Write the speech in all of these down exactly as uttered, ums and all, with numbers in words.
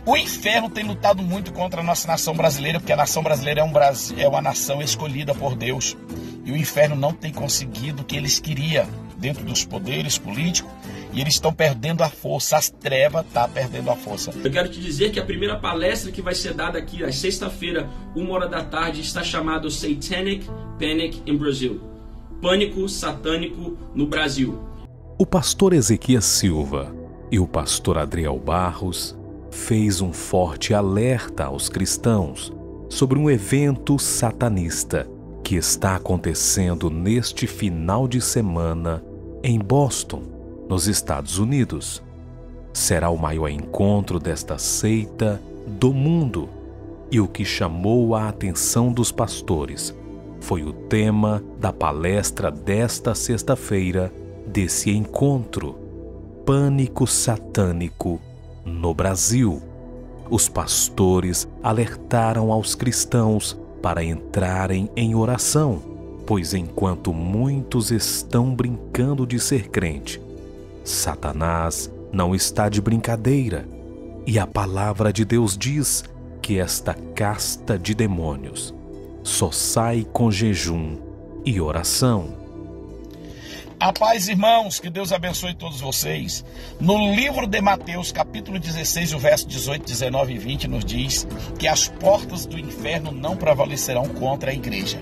O inferno tem lutado muito contra a nossa nação brasileira, porque a nação brasileira é, um Brasil, é uma nação escolhida por Deus. E o inferno não tem conseguido o que eles queriam dentro dos poderes políticos. E eles estão perdendo a força, as trevas estão perdendo a força. Eu quero te dizer que a primeira palestra que vai ser dada aqui, às sexta-feira, uma hora da tarde, está chamada Satanic Panic in Brazil. Pânico satânico no Brasil. O pastor Ezequias Silva e o pastor Adriel Barros fez um forte alerta aos cristãos sobre um evento satanista que está acontecendo neste final de semana em Boston, nos Estados Unidos. Será o maior encontro desta seita do mundo, e o que chamou a atenção dos pastores foi o tema da palestra desta sexta-feira desse encontro: Pânico Satânico no Brasil. Os pastores alertaram aos cristãos para entrarem em oração, pois enquanto muitos estão brincando de ser crente, Satanás não está de brincadeira, e a palavra de Deus diz que esta casta de demônios só sai com jejum e oração. A paz, irmãos, que Deus abençoe todos vocês. No livro de Mateus, capítulo dezesseis, o verso dezoito, dezenove e vinte, nos diz que as portas do inferno não prevalecerão contra a igreja.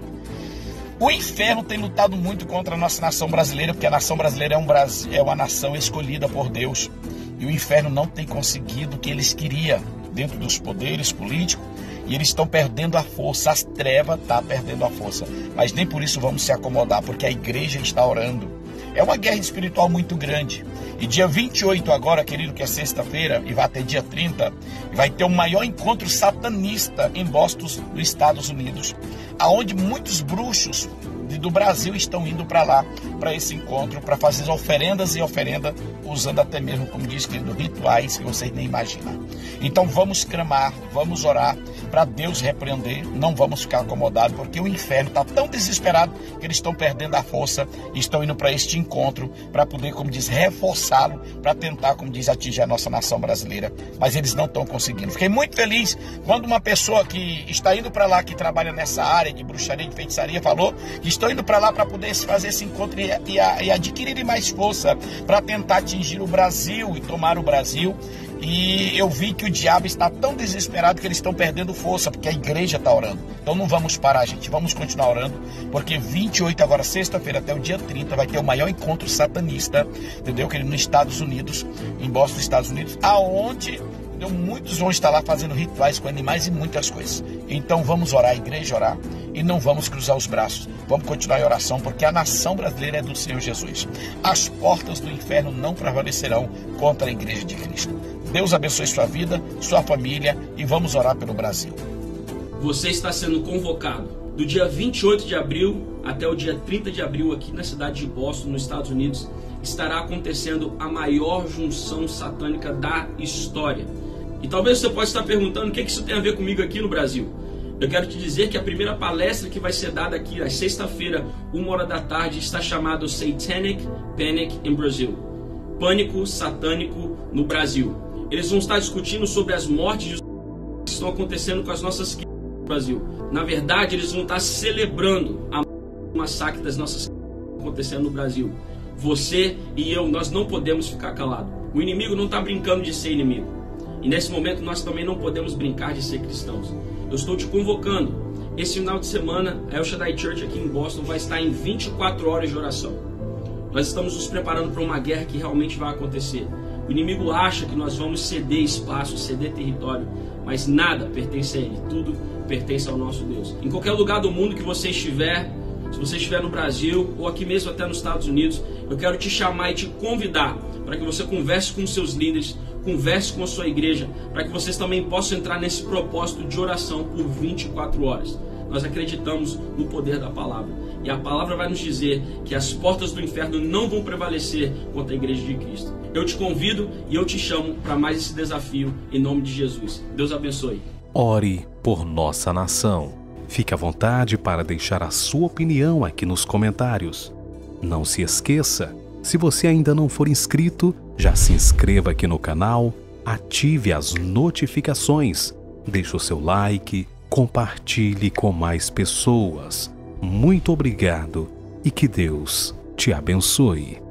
O inferno tem lutado muito contra a nossa nação brasileira, porque a nação brasileira é, um Brasil, é uma nação escolhida por Deus. E o inferno não tem conseguido o que eles queriam dentro dos poderes políticos. E eles estão perdendo a força, as trevas estão perdendo a força. Mas nem por isso vamos se acomodar, porque a igreja está orando. É uma guerra espiritual muito grande. E dia vinte e oito agora, querido, que é sexta-feira, e vai até dia trinta, vai ter o maior encontro satanista em Boston, nos Estados Unidos, aonde muitos bruxos do Brasil estão indo para lá, para esse encontro, para fazer oferendas e oferenda, usando até mesmo, como diz, querido, rituais que vocês nem imaginam. Então vamos clamar, vamos orar para Deus repreender, não vamos ficar acomodados, porque o inferno está tão desesperado que eles estão perdendo a força e estão indo para este encontro para poder, como diz, reforçá-lo, para tentar, como diz, atingir a nossa nação brasileira, mas eles não estão conseguindo. Fiquei muito feliz quando uma pessoa que está indo para lá, que trabalha nessa área de bruxaria, de feitiçaria, falou que estão indo para lá para poder fazer esse encontro e, e, e adquirir mais força para tentar atingir o Brasil e tomar o Brasil. E eu vi que o diabo está tão desesperado que eles estão perdendo força, porque a igreja está orando. Então não vamos parar, gente, vamos continuar orando, porque vinte e oito agora, sexta-feira, até o dia trinta, vai ter o maior encontro satanista, entendeu? Que ele nos Estados Unidos, em Boston, Estados Unidos, aonde entendeu? Muitos vão estar lá fazendo rituais com animais e muitas coisas. Então vamos orar, a igreja orar, e não vamos cruzar os braços. Vamos continuar em oração, porque a nação brasileira é do Senhor Jesus. As portas do inferno não prevalecerão contra a igreja de Cristo. Deus abençoe sua vida, sua família, e vamos orar pelo Brasil. Você está sendo convocado do dia vinte e oito de abril até o dia trinta de abril aqui na cidade de Boston, nos Estados Unidos. Estará acontecendo a maior junção satânica da história. E talvez você possa estar perguntando o que isso tem a ver comigo aqui no Brasil. Eu quero te dizer que a primeira palestra que vai ser dada aqui, às sexta-feira, uma hora da tarde, está chamada Satanic Panic in Brazil. Pânico satânico no Brasil. Eles vão estar discutindo sobre as mortes que estão acontecendo com as nossas crianças no Brasil. Na verdade, eles vão estar celebrando o massacre das nossas crianças acontecendo no Brasil. Você e eu, nós não podemos ficar calados. O inimigo não está brincando de ser inimigo. E nesse momento nós também não podemos brincar de ser cristãos. Eu estou te convocando. Esse final de semana, a El Shaddai Church aqui em Boston vai estar em vinte e quatro horas de oração. Nós estamos nos preparando para uma guerra que realmente vai acontecer. O inimigo acha que nós vamos ceder espaço, ceder território, mas nada pertence a ele, tudo pertence ao nosso Deus. Em qualquer lugar do mundo que você estiver, se você estiver no Brasil ou aqui mesmo até nos Estados Unidos, eu quero te chamar e te convidar para que você converse com os seus líderes, converse com a sua igreja, para que vocês também possam entrar nesse propósito de oração por vinte e quatro horas. Nós acreditamos no poder da palavra. E a palavra vai nos dizer que as portas do inferno não vão prevalecer contra a igreja de Cristo. Eu te convido e eu te chamo para mais esse desafio em nome de Jesus. Deus abençoe. Ore por nossa nação. Fique à vontade para deixar a sua opinião aqui nos comentários. Não se esqueça, se você ainda não for inscrito, já se inscreva aqui no canal ative as notificações, deixe o seu like, compartilhe com mais pessoas. Muito obrigado e que Deus te abençoe.